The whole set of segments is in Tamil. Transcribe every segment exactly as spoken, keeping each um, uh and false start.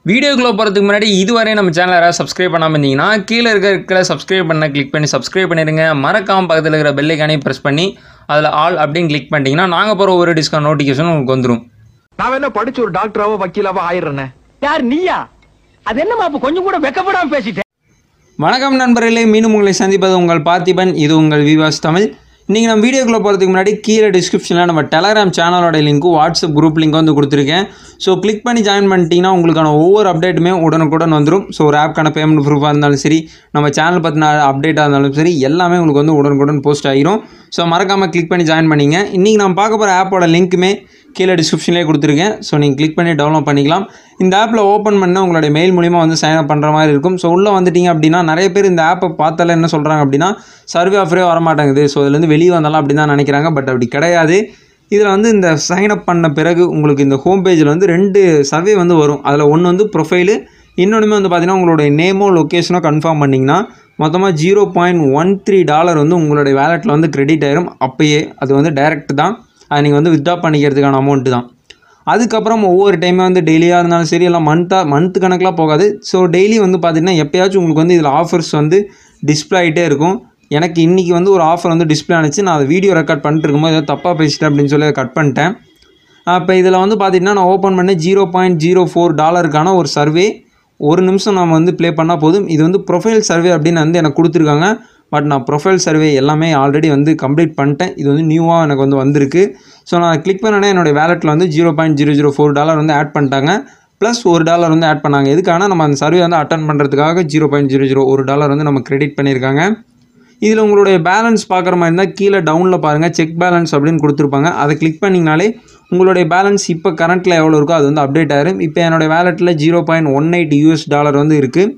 வீடியோக்குள்ள போகிறதுக்கு முன்னாடி இதுவரை நம்ம சேனலை யாராவது சப்ஸ்கிரைப் பண்ணாமல் இருந்தீங்கன்னா கீழே இருக்க இருக்கிற சப்ஸ்கிரைப் பண்ண கிளிக் பண்ணி சப்ஸ்கிரைப் பண்ணிடுங்க. மறக்காமல் பக்கத்தில் இருக்கிற பெல் ஐகானையும் ப்ரெஸ் பண்ணி அதில் ஆல் அப்படின்னு கிளிக் பண்ணிட்டீங்கன்னா நாங்கள் போகிற ஒரு டிஸ்கவுண்ட் நோட்டிஃபிகேஷன் உங்களுக்கு வந்துடும். நான் என்ன படிச்சு ஒரு டாக்டராவோ வக்கீலாவோ ஆயிடுறேன். யார் நீயா? அது என்னமா அப்ப கொஞ்சம் கூட வெக்கப்படாம பேசிட்டேன். வணக்கம் நண்பர்களே, மீண்டும் உங்களை சந்திப்பது உங்கள் பார்த்திபன். இது உங்கள் விவாஸ் தமிழ். நீங்கள் நம்ம வீடியோக்குள்ளே போகிறதுக்கு முன்னாடி கீழே டிஸ்கிரிப்ஷனில் நம்ம டெலகிராம் சேனலோட லிங்க்கும் வாட்ஸ்அப் குரூப் லிங்க்கும் வந்து கொடுத்துருக்கேன். ஸோ கிளிக் பண்ணி ஜாயின் பண்ணிட்டீங்கன்னா உங்களுக்கான ஒவ்வொரு அப்டேட்டுமே உடனுக்குடன் வந்துடும். ஸோ ஒரு ஆப்க்கான பேமெண்ட் ப்ரூஃபாக இருந்தாலும் சரி, நம்ம சேனல் பற்றின அப்டேட்டாக இருந்தாலும் சரி, எல்லாமே உங்களுக்கு வந்து உடனுக்குடன் போஸ்ட் ஆகிரும். ஸோ மறக்காமல் கிளிக் பண்ணி ஜாயின் பண்ணிங்க. இன்றைக்கி நம்ம பார்க்க போகிற ஆப்போட லிங்க்குமே கீழே டிஸ்கிரிப்ஷன்லேயே கொடுத்துருக்கேன். ஸோ நீங்கள் கிளிக் பண்ணி டவுன்லோட் பண்ணிக்கலாம். இந்த ஆப்பில் ஓப்பன் பண்ண உங்களுடைய மெயில் மூலிமா வந்து சைன் அப் பண்ணுற மாதிரி இருக்கும். ஸோ உள்ளே வந்துட்டிங்க அப்படின்னா நிறைய பேர் இந்த ஆப்பை பார்த்தால என்ன சொல்கிறாங்க அப்படின்னா சர்வே ஆஃபரே வரமாட்டேங்குது, ஸோ இதுலேருந்து வெளியே வந்தாலும் அப்படி தான் நினைக்கிறாங்க. பட் அப்படி கிடையாது. இதில் வந்து இந்த சைன் அப் பண்ண பிறகு உங்களுக்கு இந்த ஹோம் பேஜில் வந்து ரெண்டு சர்வே வந்து வரும். அதில் ஒன்று வந்து ப்ரொஃபைலு, இன்னொன்றுமே வந்து பார்த்திங்கன்னா உங்களுடைய நேமோ லொக்கேஷனோ கன்ஃபார்ம் பண்ணிங்கன்னா மொத்தமாக zero point one three dollar வந்து உங்களுடைய வேலெட்டில் வந்து கிரெடிட் ஆயிரும். அப்போயே அது வந்து டைரக்ட் தான், அது நீங்கள் வந்து வித்ட்ரா பண்ணிக்கிறதுக்கான அமௌண்ட்டு தான். அதுக்கப்புறம் ஒவ்வொரு டைமே வந்து டெய்லியாக இருந்தாலும் சரி, இல்லை மந்த்தாக மந்த் கணக்கெலாம் போகாது. ஸோ டெய்லி வந்து பார்த்திங்கன்னா எப்போயாச்சும் உங்களுக்கு வந்து இதில் ஆஃபர்ஸ் வந்து டிஸ்பிளே ஆகிட்டே இருக்கும். எனக்கு இன்றைக்கி வந்து ஒரு ஆஃபர் வந்து டிஸ்பிளே ஆனிச்சு. நான் அதை வீடியோ ரெக்கார்ட் பண்ணிட்டு இருக்கும்போது ஏதோ தப்பாக பேசிட்டேன் அப்படின்னு சொல்லி அதை கட் பண்ணிட்டேன். இப்போ இதில் வந்து பார்த்திங்கன்னா நான் ஓப்பன் பண்ணி ஜீரோ பாயிண்ட் ஜீரோ ஃபோர் டாலருக்கான ஒரு சர்வே ஒரு நிமிஷம் நம்ம வந்து ப்ளே பண்ணால் போதும். இது வந்து ப்ரொஃபைல் சர்வே அப்படின்னு வந்து எனக்கு கொடுத்துருக்காங்க. பட் நான் ப்ரொஃபைல் சர்வே எல்லாமே ஆல்ரெடி வந்து கம்ப்ளீட் பண்ணிட்டேன். இது வந்து நியூவாக எனக்கு வந்து வந்திருக்கு. ஸோ நான் கிளிக் பண்ணேன்னா என்னோடய வேலெட்டில் வந்து zero point zero zero four dollar வந்து ஆட் பண்ணிட்டாங்க. ப்ளஸ் ஒரு டாலர் வந்து ஆட் பண்ணாங்க. எதுக்கான நம்ம அந்த சர்வே வந்து அட்டன் பண்ணுறதுக்காக ஜீரோ பாயிண்ட் ஜீரோ ஜீரோ ஒரு டாலர் வந்து நம்ம கிரெடிட் பண்ணியிருக்காங்க. இதில் உங்களுடைய பேலன்ஸ் பார்க்குற மாதிரி இருந்தால் கீழே டவுனில் பாருங்கள், செக் பேலன்ஸ் அப்படின்னு கொடுத்துருப்பாங்க. அதை கிளிக் பண்ணிங்கனாலே உங்களுடைய பேலன்ஸ் இப்போ கரண்ட்டில் எவ்வளோ இருக்கோ அது வந்து அப்டேட் ஆயிரும். இப்போ என்னோடய வேலெட்டில் zero point one eight US dollar வந்து இருக்குது.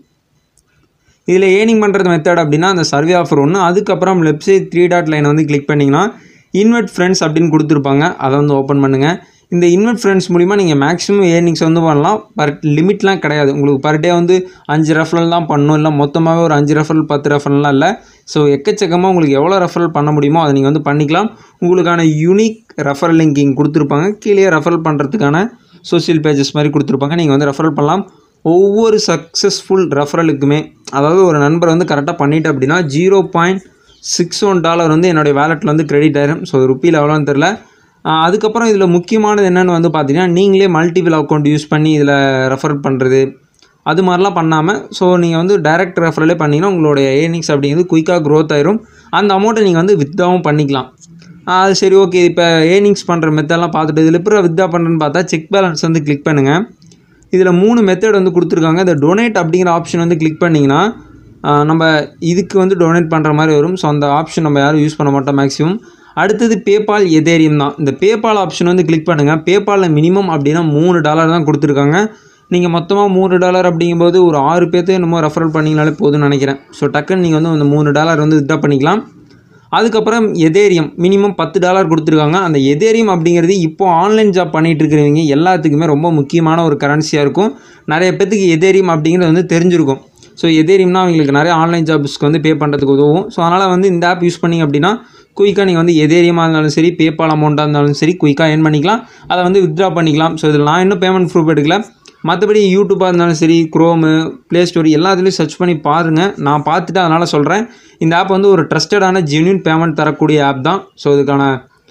இதில் ஏர்னிங் பண்ணுறது மெத்தட் அப்படின்னா அந்த சர்வே ஆஃபர் ஒன்று. அதுக்கப்புறம் லெஃப்ட் சைட் த்ரீ டாட் லைனை வந்து கிளிக் பண்ணிங்கன்னா இன்வெர்ட் ஃப்ரெண்ட்ஸ் அப்படின்னு கொடுத்துருப்பாங்க. அதை வந்து ஓப்பன் பண்ணுங்கள். இந்த இன்வெர்ட் ஃப்ரெண்ட்ஸ் மூலிமா நீங்கள் மேக்ஸிமம் ஏர்னிங்ஸ் வந்து பண்ணலாம். பர் லிமிட்லாம் கிடையாது. உங்களுக்கு பர் டே வந்து அஞ்சு ரெஃபரல் தான் பண்ணணும், இல்லை மொத்தமாகவே ஒரு அஞ்சு ரெஃபரல் பத்து ரெஃபரல்லாம் இல்லை. ஸோ எக்கச்சக்கமாக உங்களுக்கு எவ்வளோ ரெஃபரல் பண்ண முடியுமோ அதை நீங்கள் வந்து பண்ணிக்கலாம். உங்களுக்கான யூனிக் ரெஃபரல் லிங்க் இங்கே கொடுத்துருப்பாங்க. கீழே ரெஃபரல் பண்ணுறதுக்கான சோஷியல் பேஜஸ் மாதிரி கொடுத்துருப்பாங்க. நீங்கள் வந்து ரெஃபரல் பண்ணலாம். ஒவ்வொரு சக்ஸஸ்ஃபுல் ரெஃபரலுக்குமே, அதாவது ஒரு நண்பர் வந்து கரெக்டாக பண்ணிவிட்டு அப்படின்னா zero point six one dollar வந்து என்னுடைய வேலெட்டில் வந்து கிரெடிட் ஆயிரும். ஸோ ருப்பியில் எவ்வளோன்னு தெரில. அதுக்கப்புறம் இதில் முக்கியமானது என்னென்னு வந்து பார்த்தீங்கன்னா நீங்களே மல்டிபிள் அக்கௌண்ட் யூஸ் பண்ணி இதில் ரெஃபர் பண்ணுறது அது மாதிரிலாம் பண்ணாமல், ஸோ நீங்கள் வந்து டைரக்ட் ரெஃபரலே பண்ணிங்கன்னா உங்களுடைய ஏர்னிங்ஸ் அப்படிங்கிறது குயிக்காக க்ரோத் ஆயிரும். அந்த அமௌண்ட்டை நீங்கள் வந்து வித்ட்ராவும் பண்ணிக்கலாம். அது சரி, ஓகே. இப்போ ஏர்னிங்ஸ் பண்ணுற மெத்தட்லாம் பார்த்துட்டு இதில் எப்படி வித்ட்ரா பண்ணுறேன்னு பார்த்தா செக் பேலன்ஸ் வந்து கிளிக் பண்ணுங்கள். இதில் மூணு மெத்தட் வந்து கொடுத்துருக்காங்க. இந்த டொனேட் அப்படிங்கிற ஆப்ஷன் வந்து கிளிக் பண்ணிங்கன்னா நம்ம இதுக்கு வந்து டொனேட் பண்ணுற மாதிரி வரும். ஸோ அந்த ஆப்ஷன் நம்ம யாரும் யூஸ் பண்ண மாட்டோம் மேக்ஸிமம். அடுத்தது பேபால் எதேரியம் தான். இந்த பேபால் ஆப்ஷன் வந்து கிளிக் பண்ணுங்கள். பேபாலில் மினிமம் அப்படின்னா மூணு டாலர் தான் கொடுத்துருக்காங்க. நீங்கள் மொத்தமாக மூணு டாலர் அப்படிங்கும்போது ஒரு ஆறு பேர்த்து என்னமோ ரெஃபரல் பண்ணிங்கனாலே போதும்னு நினைக்கிறேன். ஸோ டக்குன்னு நீங்கள் வந்து அந்த மூணு டாலர் வந்து வித்ட்ரா பண்ணிக்கலாம். அதுக்கப்புறம் எதேரியம் மினிமம் பத்து டாலர் கொடுத்துருக்காங்க. அந்த எதேரியம் அப்படிங்கிறது இப்போது ஆன்லைன் ஜாப் பண்ணிகிட்டு இருக்கிறவங்க எல்லாத்துக்குமே ரொம்ப முக்கியமான ஒரு கரன்சியாக இருக்கும். நிறைய பேர்த்துக்கு எதேரியம் அப்படிங்கிறது வந்து தெரிஞ்சிருக்கும். ஸோ எதேரியம்னா அவங்களுக்கு நிறைய ஆன்லைன் ஜாப்ஸ்க்கு வந்து பே பண்ணுறதுக்கு உதவும். ஸோ அதனால் வந்து இந்த ஆப் யூஸ் பண்ணிங்க அப்படின்னா குயிக்காக நீங்கள் வந்து எதேரியமாக இருந்தாலும் சரி, பேபால் அமௌண்ட்டாக இருந்தாலும் சரி குயிக்காக ஏர்ன் பண்ணிக்கலாம். அதை வந்து வித்ட்ரா பண்ணிக்கலாம். ஸோ இதில் நான் இன்னும் பேமெண்ட் ப்ரூஃப் எடுக்கல. மற்றபடி யூடியூப்பாக இருந்தாலும் சரி, குரோமு, ப்ளே ஸ்டோர் எல்லாத்துலேயும் சர்ச் பண்ணி பாருங்கள். நான் பார்த்துட்டு அதனால் சொல்கிறேன். இந்த ஆப் வந்து ஒரு ட்ரஸ்டடான ஜென்யூன் பேமெண்ட் தரக்கூடிய ஆப் தான். ஸோ இதுக்கான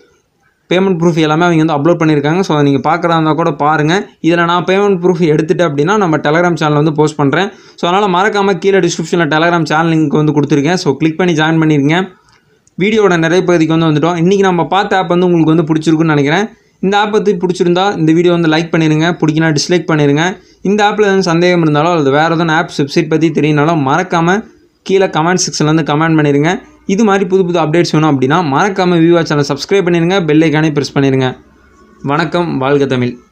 பேமெண்ட் ப்ரூஃப் எல்லாமே அவங்க வந்து அப்லோட் பண்ணியிருக்காங்க. ஸோ அதை நீங்கள் பார்க்குறதா இருந்தால் கூட பாருங்கள். இதில் நான் பேமெண்ட் ப்ரூஃப் எடுத்துகிட்டு அப்படின்னா நம்ம டெலகிராம் சேனல் வந்து போஸ்ட் பண்ணுறேன். ஸோ அதனால் மறக்காமல் கீழே டிஸ்கிரிப்ஷனில் டெலகிராம் சேனல் லிங்க் வந்து கொடுத்துருக்கேன். ஸோ கிளிக் பண்ணி ஜாயின் பண்ணியிருக்கேன். வீடியோட நிறைய பகுதிக்கு வந்து வந்துவிட்டோம். இன்றைக்கி நம்ம பார்த்த ஆப் வந்து உங்களுக்கு வந்து பிடிச்சிருக்குன்னு நினைக்கிறேன். இந்த ஆப் பற்றி பிடிச்சிருந்தா இந்த வீடியோ வந்து லைக் பண்ணிடுங்க, பிடிக்கினா டிஸ்லைக் பண்ணிடுங்க. இந்த ஆப்பில் எதுவும் சந்தேகம் இருந்தாலும் அல்லது வேறு எதுவும் ஆப்ஸ் வெப்சைட் பற்றி தெரியினாலும் மறக்காமல் கீழே கமெண்ட் செக்ஷனில் வந்து கமெண்ட் பண்ணிடுங்க. இது மாதிரி புது புது அப்டேட்ஸ் வேணும் அப்படின்னா மறக்காமல் விவாட்ச் சேனல் சப்ஸ்கிரைப் பண்ணிடுங்க, பெல் ஐகானை ப்ரெஸ் பண்ணிடுங்க. வணக்கம், வாழ்க தமிழ்.